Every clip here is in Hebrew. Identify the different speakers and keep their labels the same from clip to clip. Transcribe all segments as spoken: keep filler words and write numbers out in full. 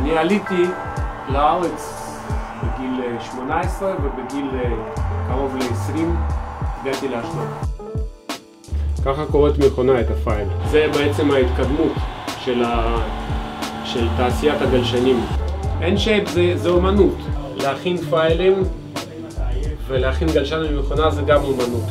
Speaker 1: אני עליתי לארץ בגיל שמונה עשרה ובגיל קרוב ל-עשרים הגעתי לאשדוד. ככה קוראת מכונה את הפייל. זה בעצם ההתקדמות של, ה... של תעשיית הגלשנים. N-Shape זה, זה אומנות. להכין פיילים ולהכין גלשן במכונה זה גם אומנות.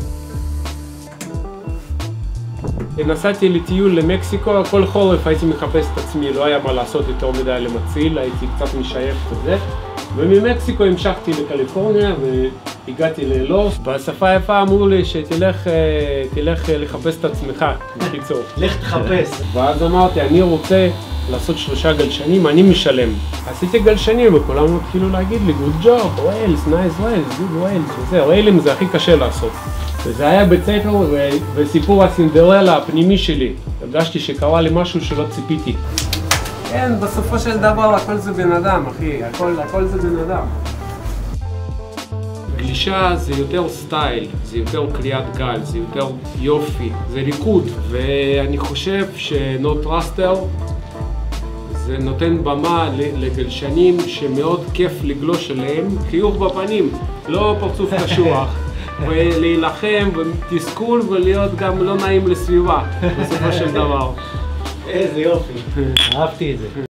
Speaker 1: נסעתי לטיול למקסיקו, כל חורף הייתי מחפש את עצמי, לא היה מה לעשות יותר מדי למציל, הייתי קצת משייף את זה. וממקסיקו המשכתי לקליפורניה והגעתי ללוס. בשפה היפה אמרו לי שתלך תלך לחפש את עצמך, בקיצור.
Speaker 2: לך תחפש.
Speaker 1: ואז אמרתי, אני רוצה לעשות שלושה גלשנים, אני משלם. עשיתי גלשנים וכולם התחילו להגיד לי, good job, whales, nice whales, good whales, וזה, whales זה הכי קשה לעשות. וזה היה בית ספר וסיפור הסינדרלה הפנימי שלי. הרגשתי שקרה לי משהו שלא ציפיתי. כן, בסופו של דבר הכל זה בן אדם, אחי, הכל, הכל זה בן אדם. גלישה זה יותר סטייל, זה יותר קריאת גל, זה יותר יופי, זה ריקוד. ואני חושב שנו טרסטר זה נותן במה לגלשנים שמאוד כיף לגלוש עליהם, חיוך בפנים, לא פרצוף קשוח. ולהילחם ותסכול ולהיות גם לא נעים לסביבה בסופו של דבר.
Speaker 2: איזה יופי, אהבתי את זה.